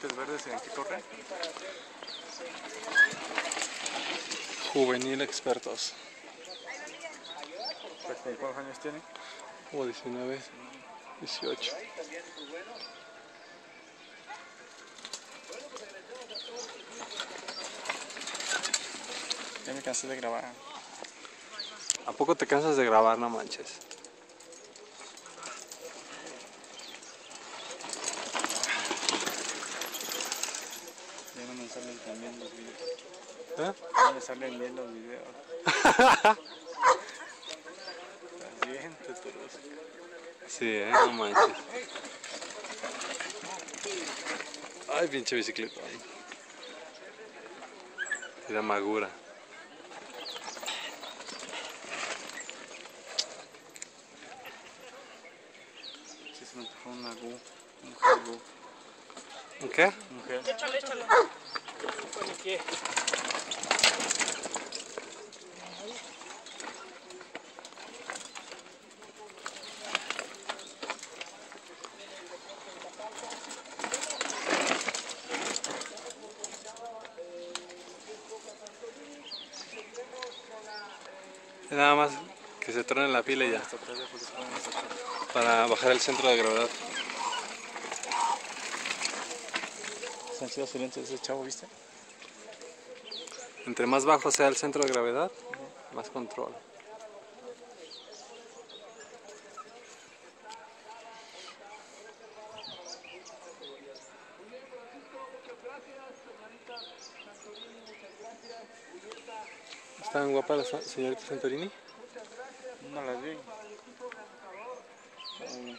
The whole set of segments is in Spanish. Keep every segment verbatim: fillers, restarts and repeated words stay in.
lentes verdes en qué corre? Juvenil Expertos. ¿Cuántos años tiene? Como diecinueve, dieciocho. Ya me cansé de grabar. ¿A poco te cansas de grabar? No manches. Ya no me salen también los videos. ¿Eh? Ya me salen bien los videos. Estás bien, Tuturus. Sí, eh, no manches. Ay, pinche bicicleta. Y la magura. Sí, se me antojó una gu. Un gel gu. ¿Un qué? Un gel. Échale, échale. ¿Con qué? Nada más que se truene la pila y ya. Hasta atrás de porque se ponen hasta atrás. Para bajar el centro de gravedad. Están chidos sus lentes de ese chavo, ¿viste? Entre más bajo sea el centro de gravedad, más control. ¿Están guapas las señoritas Santorini? No las vi. Um,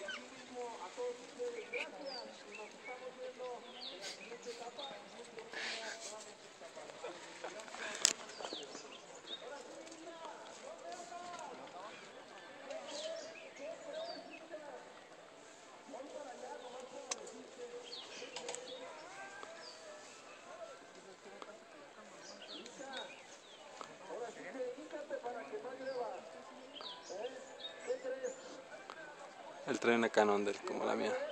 Él trae una Canon del como la mía.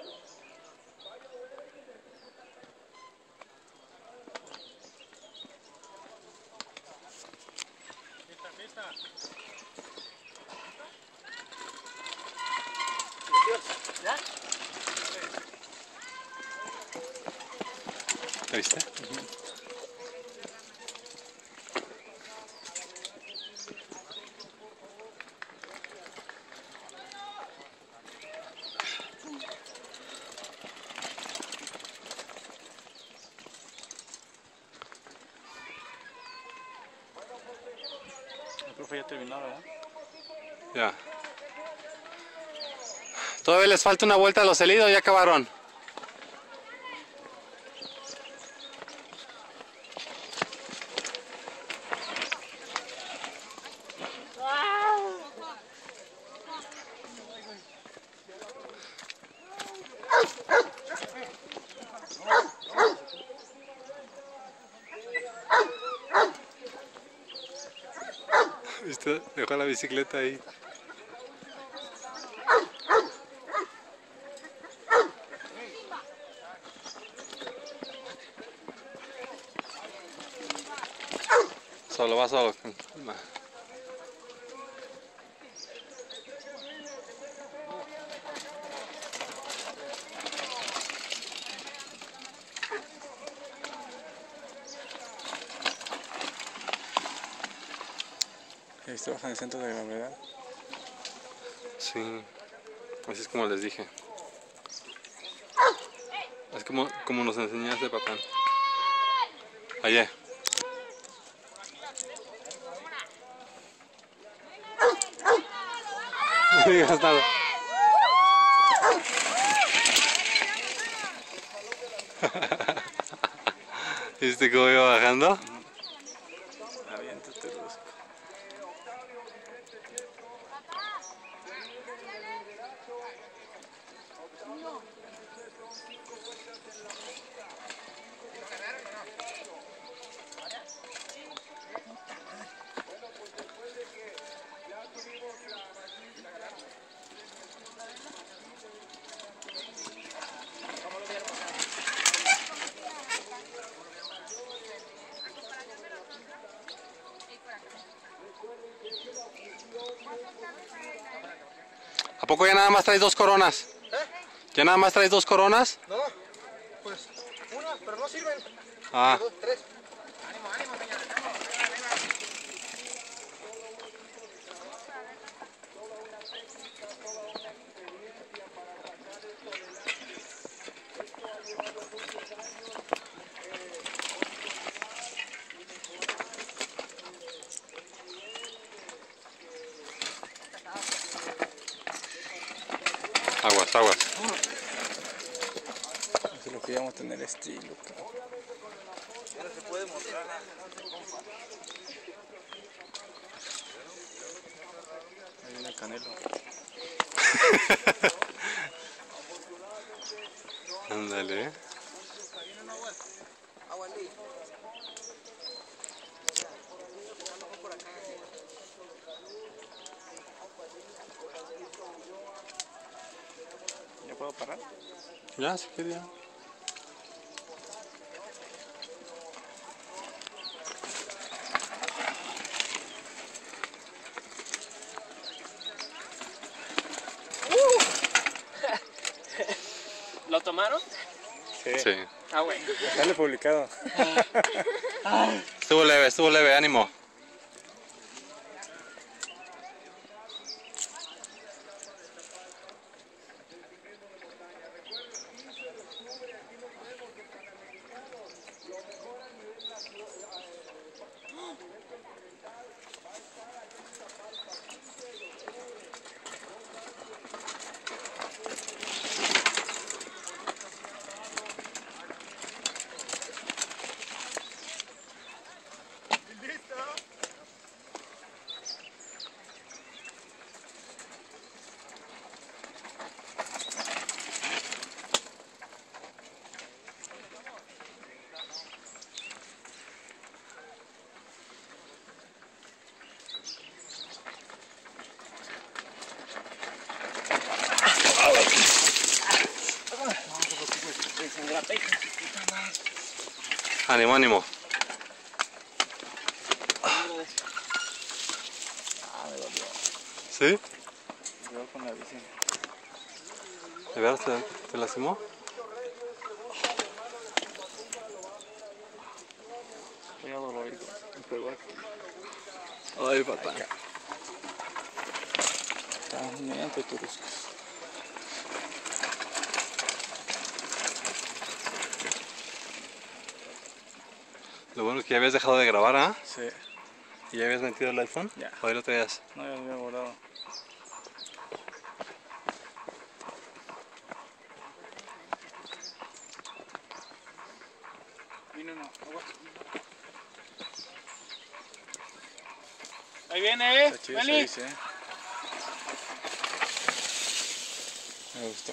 ¿Ya? ¿La viste? el profe ya terminó, ¿verdad? Ya. Todavía les falta una vuelta a los helidos, ya acabaron. ¿Viste? Dejó la bicicleta ahí. Solo va solo. Ahí está bajan el centro de gravedad. Sí, así es como les dije. Es como, como nos enseñaste, papá. Ayer. No digas nada. ¿Viste cómo iba bajando? Aviéntate, Rusco. poco ya nada más traes dos coronas? ¿Eh? ¿Ya nada más traes dos coronas? No, pues una, pero no sirven. Ah. Dos, tres. Ánimo, ánimo, señores. Vamos, venga, venga. Aguas, aguas. Eso es lo que íbamos a tener estilo. Ya no se puede mostrar nada. Ahí viene el Canelo. Ándale. Agua en ley. ¿Ya puedo parar? Ya, si quería. ¿Lo tomaron? Sí. Sí. Ah, bueno. Sale publicado. Estuvo leve, estuvo leve, ánimo. Ánimo, ánimo. Ah, me dolió. ¿Sí? Me dolió con la bici. ¿De verdad te, te lastimó? Voy a dolorido. Me pegó aquí. Ay, papá. Está bien, Turuscos. Lo bueno es que ya habías dejado de grabar, ¿ah? Sí. ¿Y ya habías metido el iPhone? Ya. ¿O ahí lo traías? No, ya lo había guardado. Vino no. Agua. Ahí viene, ¿eh? Está chido esa Meli. bici, ¿eh? Me gustó.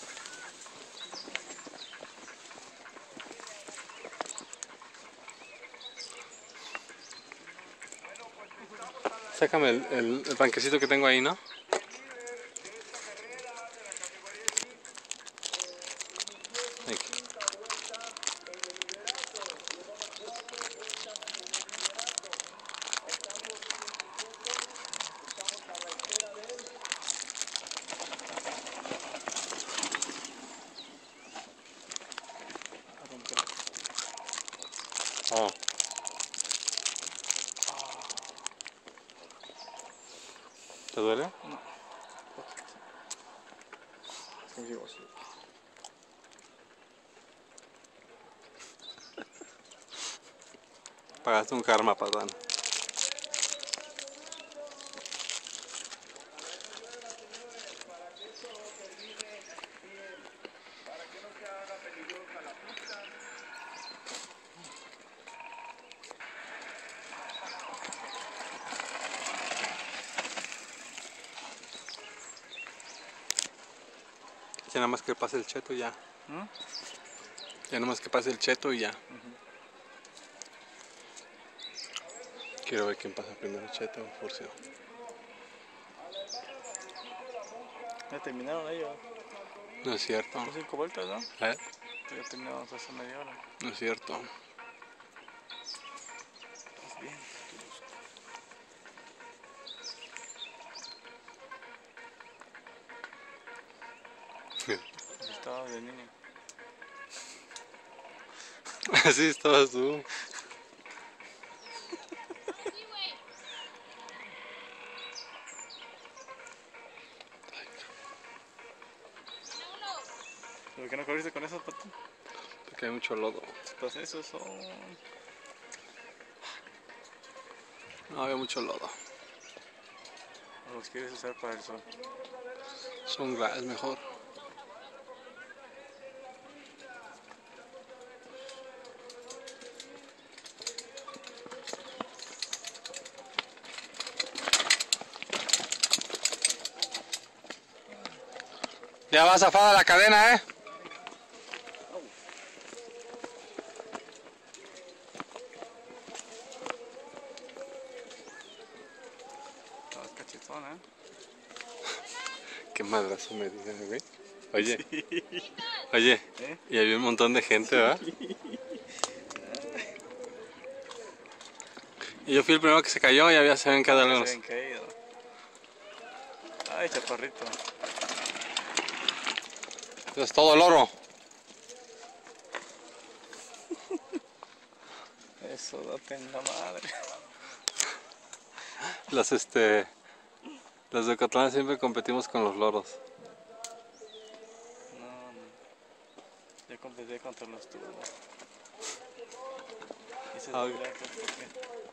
Sácame el, el, el panquecito que tengo ahí, ¿no? Aquí. A romper. Oh. ¿Te duele? Sí, digo, sí. Pagaste un karma, patán. Ya nada más que pase el cheto y ya. ¿Mm? Ya nada más que pase el cheto y ya. Quiero ver quién pasa primero, cheto o Furcio. Ya terminaron ellos. No es cierto. Son cinco vueltas, ¿no? ¿Eh? Ya terminamos hace media hora. No es cierto. Pues bien. Así estaba de niño. Así estabas tú. ¿Por qué no corriste con esos patos? Porque hay mucho lodo. Pues esos son... No, había mucho lodo. ¿O los quieres usar para el sol? Son glass mejor. Ya va zafada la cadena, ¿eh? Estabas cachetón, ¿eh? Qué madrazo me dicen, güey. Oye, oye, ¿Eh? y había un montón de gente, ¿verdad? Y yo fui el primero que se cayó y había se habían quedado Se algunos. habían caído. Ay, chaparrito. Es todo el oro. Eso, date en la madre. Los este. Los de Ocotlán siempre competimos con los loros. No, no. Yo competí contra los tubos. Hice Ah, doble, ¿por qué?